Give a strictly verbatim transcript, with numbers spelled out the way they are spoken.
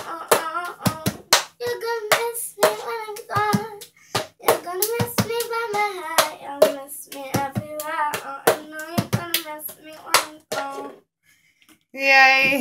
oh, oh, oh. You're gonna miss me when I'm gone. You're gonna miss me by my heart. You'll miss me everywhere. Oh, I know you're gonna miss me when I'm gone. Yay!